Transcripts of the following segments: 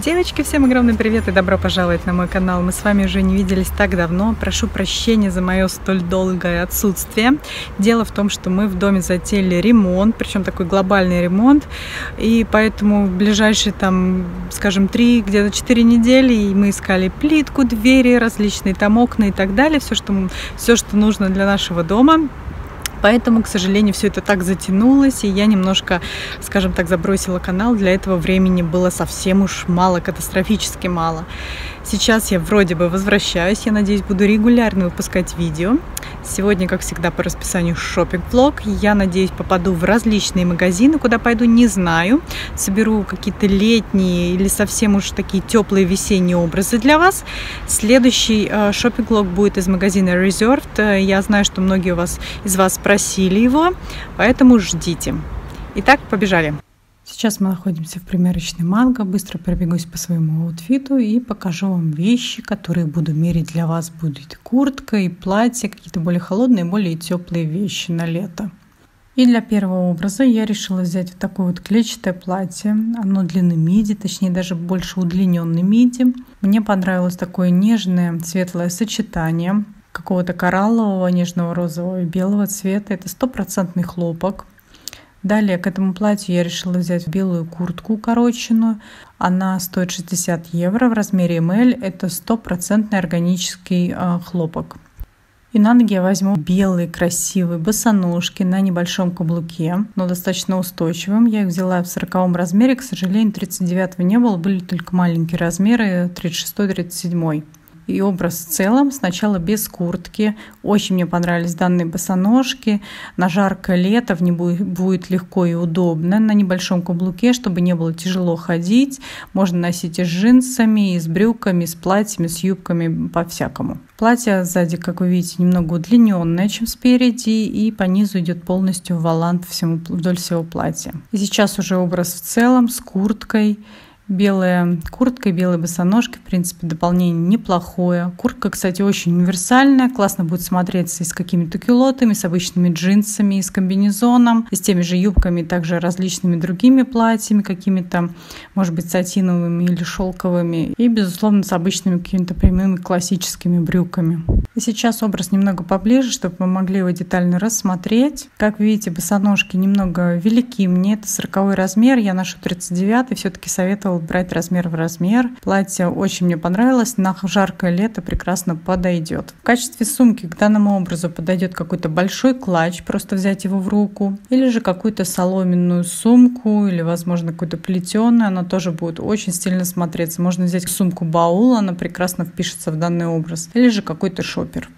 Девочки, всем огромный привет и добро пожаловать на мой канал. Мы с вами уже не виделись так давно. Прошу прощения за мое столь долгое отсутствие. Дело в том, что мы в доме затеяли ремонт, причем такой глобальный ремонт. И поэтому в ближайшие, скажем, 3, где-то 4 недели мы искали плитку, двери, различные там окна и так далее. Все, что нужно для нашего дома. Поэтому, к сожалению, все это так затянулось, и я немножко, скажем так, забросила канал. Для этого времени было совсем уж мало, катастрофически мало. Сейчас я вроде бы возвращаюсь, я надеюсь, буду регулярно выпускать видео. Сегодня, как всегда, по расписанию шопинг-влог. Я надеюсь, попаду в различные магазины, куда пойду, не знаю. Соберу какие-то летние или совсем уж такие теплые весенние образы для вас. Следующий шопинг-влог будет из магазина Reserved. Я знаю, что многие из вас просили его, поэтому ждите. Итак, побежали. Сейчас мы находимся в примерочной Манго. Быстро пробегусь по своему аутфиту и покажу вам вещи, которые буду мерить для вас. Будет куртка и платье, какие-то более холодные, более теплые вещи на лето. И для первого образа я решила взять вот такое вот клетчатое платье. Оно длины миди, точнее даже больше удлиненной миди. Мне понравилось такое нежное светлое сочетание какого-то кораллового, нежного розового и белого цвета. Это 100% хлопок. Далее к этому платью я решила взять белую куртку укороченную. Она стоит 60 евро в размере ML. Это 100% органический хлопок. И на ноги я возьму белые красивые босоножки на небольшом каблуке, но достаточно устойчивым. Я их взяла в 40 размере. К сожалению, 39 не было, были только маленькие размеры, 36-37. И образ в целом сначала без куртки. Очень мне понравились данные босоножки. На жаркое лето в них будет легко и удобно. На небольшом каблуке, чтобы не было тяжело ходить. Можно носить и с джинсами, и с брюками, и с платьями, с юбками, по-всякому. Платье сзади, как вы видите, немного удлиненное, чем спереди. И по низу идет полностью волант вдоль всего платья. И сейчас уже образ в целом с курткой. Белая куртка и белые босоножки, в принципе, дополнение неплохое. Куртка, кстати, очень универсальная, классно будет смотреться и с какими-то кюлотами, с обычными джинсами, и с комбинезоном, и с теми же юбками, также различными другими платьями, какими-то, может быть, сатиновыми или шелковыми, и, безусловно, с обычными какими-то прямыми классическими брюками. И сейчас образ немного поближе, чтобы вы могли его детально рассмотреть. Как видите, босоножки немного велики мне, это 40 размер, я ношу 39, все-таки советовала брать размер в размер. Платье очень мне понравилось, на жаркое лето прекрасно подойдет. В качестве сумки к данному образу подойдет какой-то большой клатч, просто взять его в руку, или же какую-то соломенную сумку, или, возможно, какую-то плетеную, она тоже будет очень стильно смотреться. Можно взять сумку-баул, она прекрасно впишется в данный образ, или же какой-то шопер.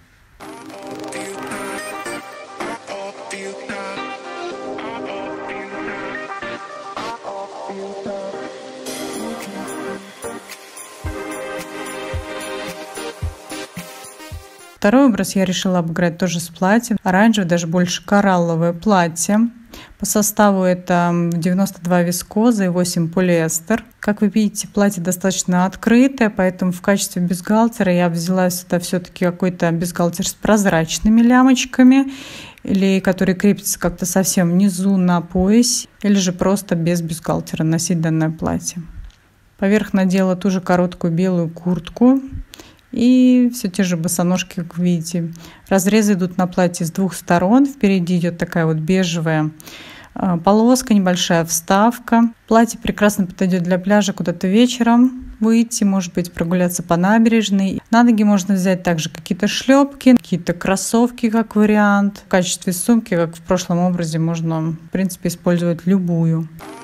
Второй образ я решила обыграть тоже с платьем. Оранжевое, даже больше коралловое платье. По составу это 92 вискоза и 8 полиэстер. Как вы видите, платье достаточно открытое, поэтому в качестве бюстгальтера я взяла сюда все-таки какой-то бюстгальтер с прозрачными лямочками, или который крепится как-то совсем внизу на поясе, или же просто без бюстгальтера носить данное платье. Поверх надела ту же короткую белую куртку. И все те же босоножки, как видите. Разрезы идут на платье с двух сторон. Впереди идет такая вот бежевая полоска, небольшая вставка. Платье прекрасно подойдет для пляжа куда-то вечером выйти, может быть, прогуляться по набережной. На ноги можно взять также какие-то шлепки, какие-то кроссовки как вариант. В качестве сумки, как в прошлом образе, можно, в принципе, использовать любую.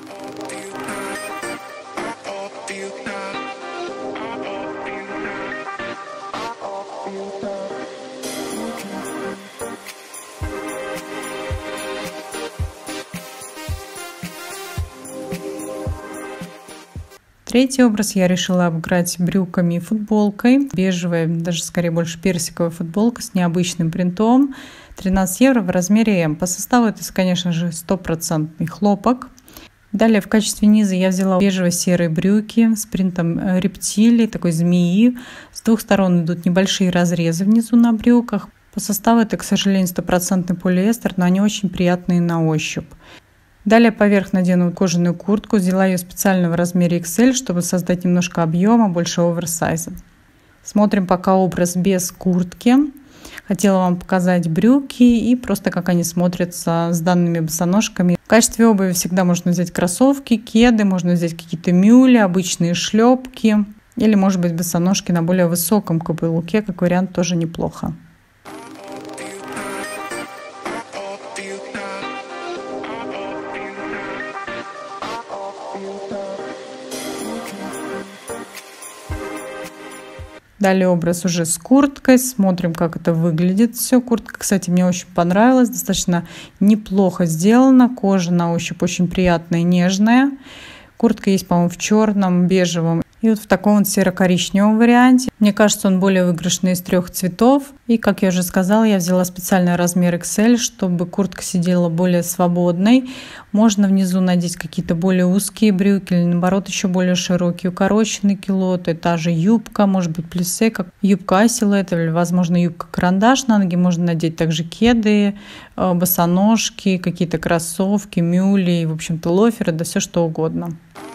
Третий образ я решила обыграть брюками и футболкой. Бежевая, даже скорее больше персиковая футболка с необычным принтом. 13 евро в размере М. По составу это, конечно же, 100% хлопок. Далее в качестве низа я взяла бежево-серые брюки с принтом рептилии, такой змеи. С двух сторон идут небольшие разрезы внизу на брюках. По составу это, к сожалению, 100% полиэстер, но они очень приятные на ощупь. Далее поверх надену кожаную куртку, взяла ее специально в размере XL, чтобы создать немножко объема, больше оверсайза. Смотрим пока образ без куртки. Хотела вам показать брюки и просто как они смотрятся с данными босоножками. В качестве обуви всегда можно взять кроссовки, кеды, можно взять какие-то мюли, обычные шлепки или, может быть, босоножки на более высоком каблуке, как вариант, тоже неплохо. Далее образ уже с курткой. Смотрим, как это выглядит все. Куртка, кстати, мне очень понравилась. Достаточно неплохо сделана. Кожа на ощупь очень приятная и нежная. Куртка есть, по-моему, в черном, бежевом и вот в таком вот серо-коричневом варианте. Мне кажется, он более выигрышный из 3 цветов. И, как я уже сказала, я взяла специальный размер XL, чтобы куртка сидела более свободной. Можно внизу надеть какие-то более узкие брюки или, наоборот, еще более широкие, укороченный килот. И та же юбка, может быть, плюсе, как юбка асилуэт или, возможно, юбка-карандаш. На ноги можно надеть также кеды, босоножки, какие-то кроссовки, мюли, в общем-то, лоферы, да все что угодно.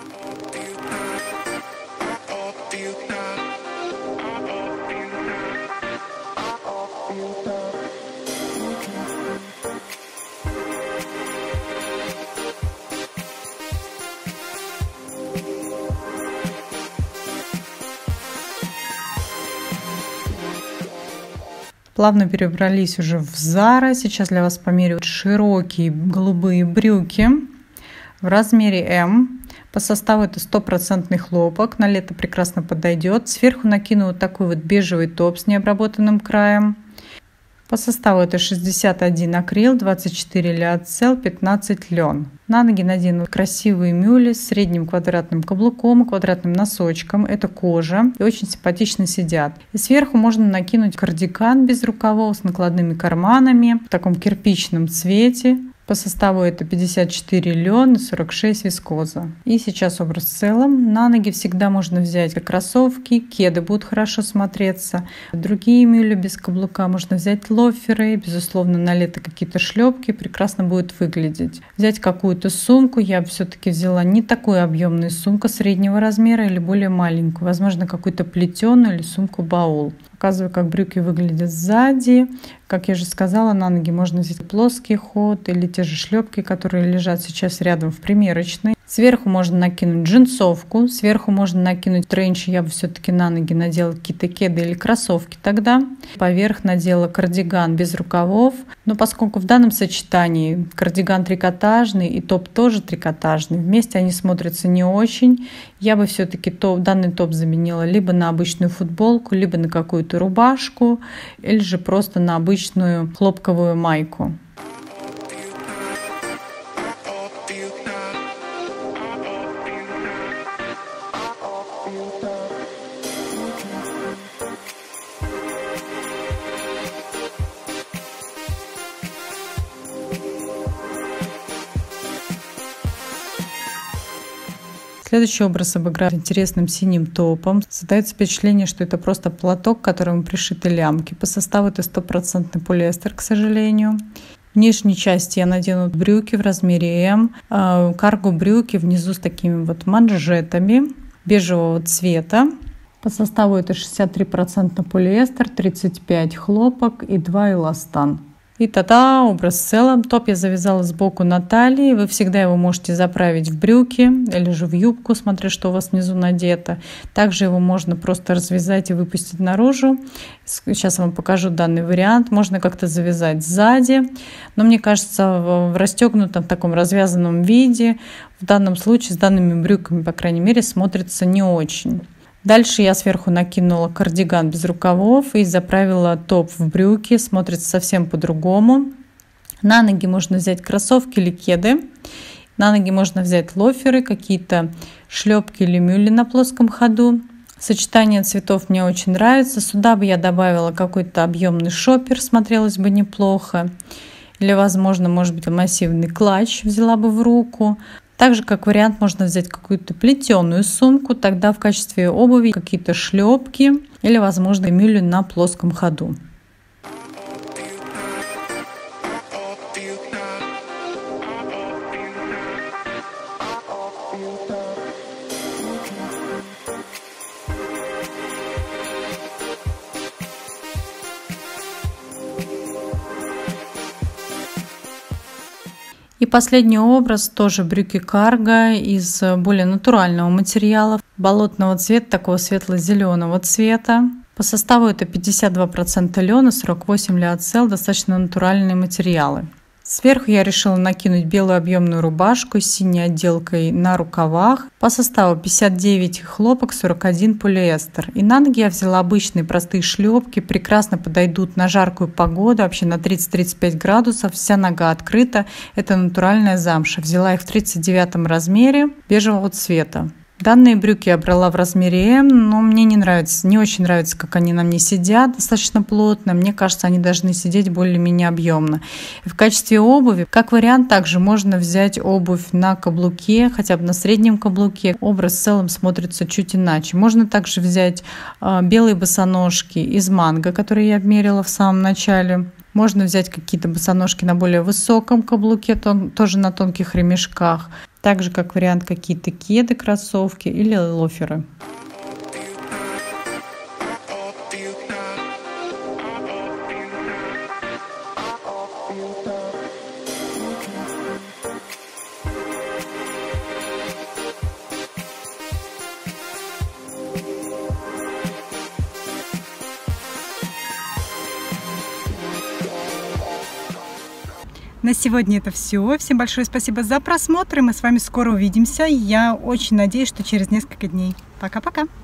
Плавно перебрались уже в Zara. Сейчас для вас померяю широкие голубые брюки в размере М. По составу это 100% хлопок. На лето прекрасно подойдет. Сверху накину вот такой вот бежевый топ с необработанным краем. По составу это 61 акрил, 24 лиоцел, 15 лен. На ноги надену красивые мюли с средним квадратным каблуком и квадратным носочком. Это кожа и очень симпатично сидят. И сверху можно накинуть кардиган без рукавов с накладными карманами в таком кирпичном цвете. По составу это 54 лен и 46 вискоза. И сейчас образ в целом. На ноги всегда можно взять кроссовки, кеды будут хорошо смотреться. Другие мюли без каблука можно взять лоферы. Безусловно, на лето какие-то шлепки прекрасно будет выглядеть. Взять какую-то сумку. Я все-таки взяла не такую объемную сумку среднего размера или более маленькую. Возможно, какую-то плетеную или сумку-баул. Показываю, как брюки выглядят сзади. Как я уже сказала, на ноги можно взять плоский ход или те же шлепки, которые лежат сейчас рядом в примерочной. Сверху можно накинуть джинсовку, сверху можно накинуть тренч. Я бы все-таки на ноги надела какие-то кеды или кроссовки тогда. Поверх надела кардиган без рукавов. Но поскольку в данном сочетании кардиган трикотажный и топ тоже трикотажный, вместе они смотрятся не очень, я бы все-таки данный топ заменила либо на обычную футболку, либо на какую-то рубашку, или же просто на обычную хлопковую майку. Следующий образ обыграю интересным синим топом. Создается впечатление, что это просто платок, к которому пришиты лямки. По составу это 100% полиэстер, к сожалению. В нижней части я надену брюки в размере М, карго брюки внизу с такими вот манжетами бежевого цвета. По составу это 63% полиэстер, 35% хлопок и 2 эластан. И та-да, образ в целом. Топ я завязала сбоку на талии. Вы всегда его можете заправить в брюки или же в юбку, смотря что у вас внизу надето. Также его можно просто развязать и выпустить наружу. Сейчас я вам покажу данный вариант. Можно как-то завязать сзади. Но мне кажется, в расстегнутом таком развязанном виде в данном случае с данными брюками, по крайней мере, смотрится не очень. Дальше я сверху накинула кардиган без рукавов и заправила топ в брюки. Смотрится совсем по-другому. На ноги можно взять кроссовки или кеды. На ноги можно взять лоферы, какие-то шлепки или мюли на плоском ходу. Сочетание цветов мне очень нравится. Сюда бы я добавила какой-то объемный шопер, смотрелось бы неплохо. Или, возможно, может быть, массивный клатч взяла бы в руку. Также, как вариант, можно взять какую-то плетеную сумку, тогда в качестве обуви какие-то шлепки или, возможно, мюли на плоском ходу. И последний образ тоже брюки карго из более натурального материала, болотного цвета, такого светло-зеленого цвета. По составу это 52% лена, 48% лиоцел, достаточно натуральные материалы. Сверху я решила накинуть белую объемную рубашку с синей отделкой на рукавах. По составу 59 хлопок, 41 полиэстер. И на ноги я взяла обычные простые шлепки, прекрасно подойдут на жаркую погоду, вообще на 30-35 градусов, вся нога открыта. Это натуральная замша. Взяла их в 39 размере бежевого цвета. Данные брюки я брала в размере М, но мне не очень нравится, как они на мне сидят, достаточно плотно. Мне кажется, они должны сидеть более-менее объемно. И в качестве обуви, как вариант, также можно взять обувь на каблуке, хотя бы на среднем каблуке. Образ в целом смотрится чуть иначе. Можно также взять белые босоножки из манго, которые я мерила в самом начале. Можно взять какие-то босоножки на более высоком каблуке, тоже на тонких ремешках. Также как вариант какие-то кеды, кроссовки или лоферы. На сегодня это все. Всем большое спасибо за просмотр. И мы с вами скоро увидимся. Я очень надеюсь, что через несколько дней. Пока-пока.